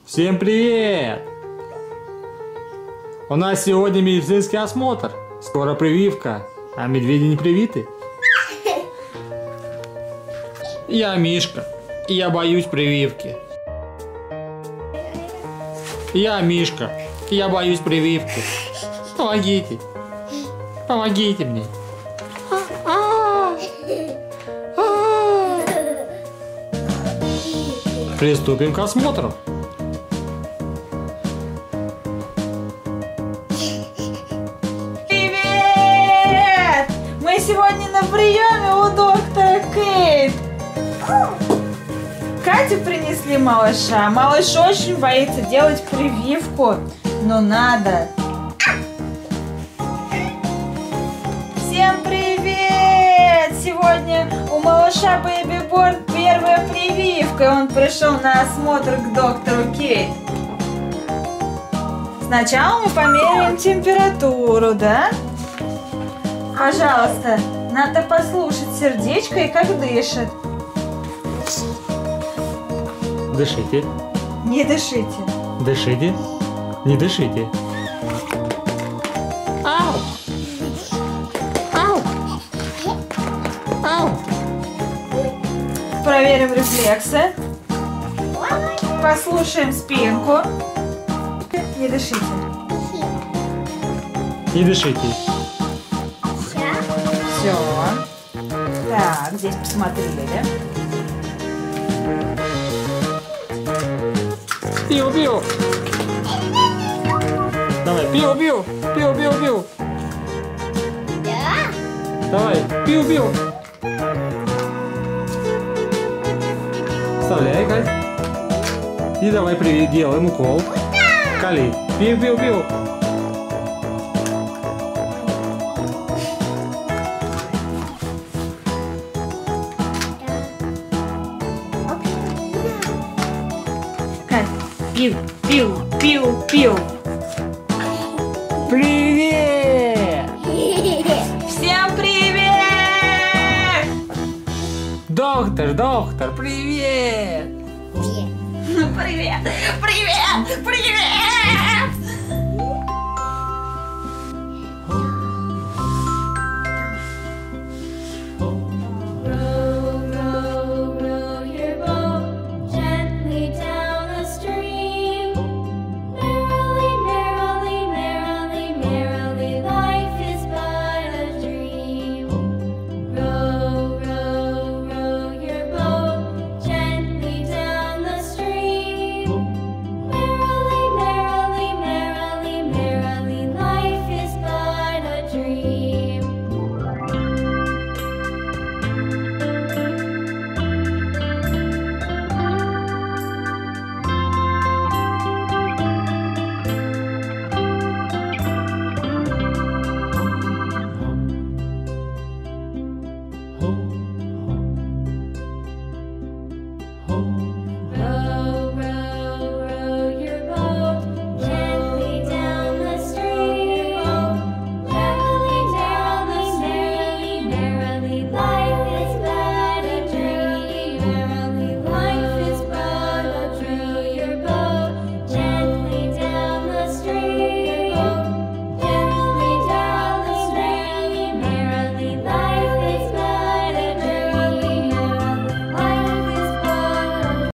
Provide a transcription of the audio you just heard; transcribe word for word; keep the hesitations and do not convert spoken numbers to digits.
Всем привет! У нас сегодня медицинский осмотр. Скоро прививка, а медведи не привиты. Я Мишка, и я боюсь прививки. Я Мишка, и я боюсь прививки. Помогите. Помогите мне. Приступим к осмотру. Привет! Мы сегодня на приеме у доктора Кейт. Катю принесли малыша. Малыш очень боится делать прививку, но надо. Всем привет! Сегодня у малыша Baby Born первая прививка, и он пришел на осмотр к доктору Кейт. Сначала мы померяем температуру, да? Пожалуйста, надо послушать сердечко и как дышит. Дышите. Не дышите. Дышите. Не дышите. Ау! Ау! Ау! Проверим рефлексы. Послушаем спинку. Не дышите. Не дышите. Все. Так, здесь посмотрели. Пиу, пиу. Давай, пиу, пиу. Пиу, пиу, пиу. Давай, пиу, пиу. Вставляй, Кать. И давай привет, делаем укол. Кали. Пиу, пиу, пиу. Пиу, пиу, пиу, пиу. Привет! Всем привет! Доктор, доктор, привет! Привет, привет, привет!